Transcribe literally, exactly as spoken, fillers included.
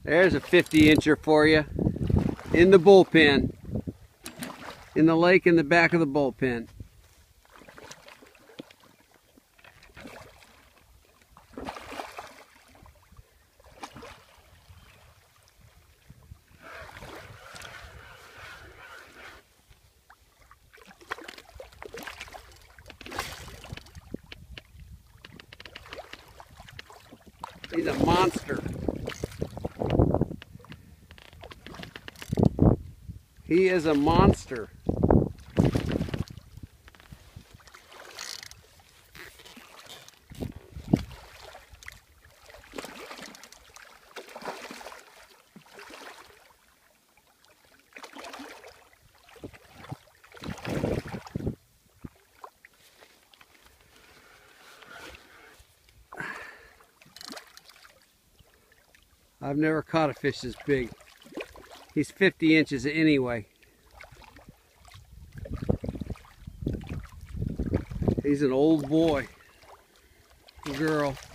There's a fifty incher for you in the bullpen, in the lake in the back of the bullpen. He's a monster. He is a monster. I've never caught a fish this big. He's fifty inches anyway. He's an old boy. Girl.